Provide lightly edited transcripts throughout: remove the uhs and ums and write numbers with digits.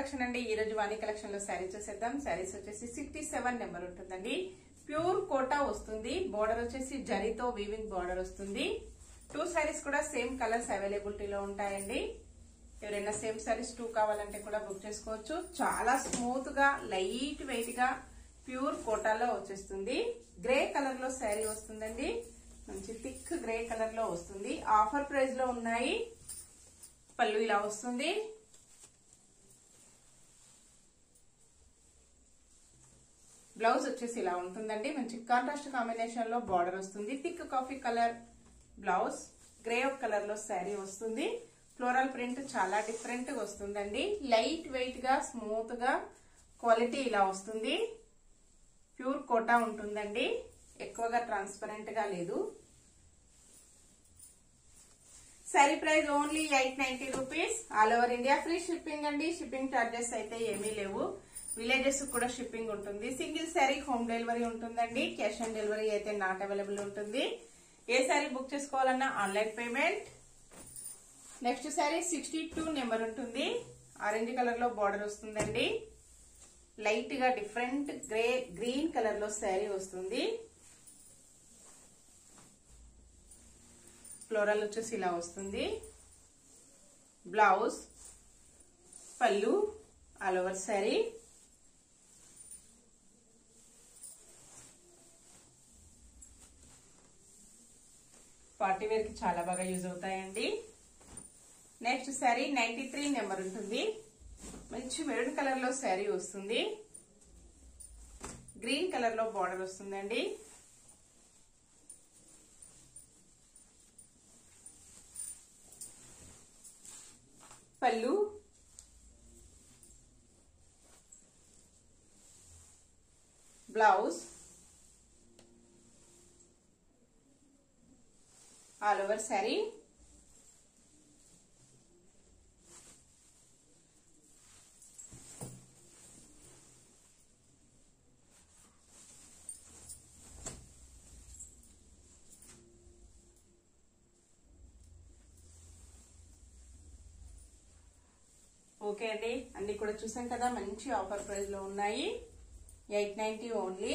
collection అండి ఈ రోజు వాణి కలెక్షన్ లో శారీ చూసేద్దాం శారీస్ వచ్చేసి 67 నెంబర్ ఉంటుందండి ప్యూర్ కోటా వస్తుంది బోర్డర్ వచ్చేసి జరీతో వీవింగ్ బోర్డర్ వస్తుంది టూ శారీస్ కూడా సేమ్ కలర్స్ అవైలబిలిటీలో ఉంటాయండి ఎవరైనా సేమ్ శారీస్ 2 కావాలంటే కూడా బుక్ చేసుకోవచ్చు చాలా స్మూత్ గా లైట్ వెయిట్ గా ప్యూర్ కోటాలో వచ్చేస్తుంది గ్రే కలర్ లో శారీ వస్తుందండి మంచి థిక్ గ్రే కలర్ లో వస్తుంది ఆఫర్ ప్రైస్ లో ఉన్నాయి పళ్ళు ఇలా వస్తుంది బ్లౌజ్ వచ్చేసి ఇలా ఉంటుందండి మంచి కాంట్రాస్ట్ కాంబినేషన్ లో బార్డర్ వస్తుంది thick coffee colour blouse grey colour లో శారీ వస్తుంది ఫ్లోరల్ ప్రింట్ చాలా డిఫరెంట్ గా వస్తుందండి లైట్ వెయిట్ గా స్మూత్ గా క్వాలిటీ ఇలా వస్తుంది ప్యూర్ కోటా ఉంటుందండి ఎక్కువగా ట్రాన్స్పరెంట్ గా లేదు sari price only 890 rupees all over India free shipping అండి షిప్పింగ్ చార్జెస్ అయితే ఏమీ లేవు విలేజెస్ కూడా షిప్పింగ్ ఉంటుంది సింగిల్ శారీ హోమ్ డెలివరీ ఉంటుందండి క్యాష్ ఆన్ డెలివరీ అయితే నాట్ అవైలబుల్ ఉంటుంది ఏ శారీ బుక్ చేసుకోవాలన్నా online payment next sari 62 number ఉంటుంది ఆరెంజ్ కలర్ లో బార్డర్ వస్తుందండి లైట్ గా డిఫరెంట్ గ్రీన్ కలర్ లో శారీ వస్తుంది ఫ్లోరల్ వచ్చేసి ఇలా వస్తుంది blouse pallu all over sari party wear కి చాలా బాగా యూజ్ అవుతాయండి నెక్స్ట్ శారీ 93 నెంబర్ ఉంటుంది మంచి మెరూన్ కలర్ లో శారీ వస్తుంది గ్రీన్ కలర్ లో బార్డర్ వస్తుందండి pallu blouse all over sari okay అండి అన్ని కూడా చూసాం కదా మంచి ఆఫర్ ప్రైస్ లో ఉన్నాయి 890 ఓన్లీ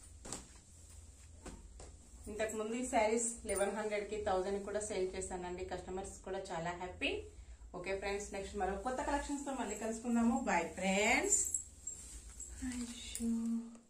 ఇంతకు ముందు ఈ శారీస్ 1100 కి 1000 కూడా సేల్ చేశానండి కస్టమర్స్ కూడా చాలా హ్యాపీ ఓకే ఫ్రెండ్స్ నెక్స్ట్ మరో కొత్త కలెక్షన్స్ తో మళ్ళీ కలుసుకుందాము బై ఫ్రెండ్స్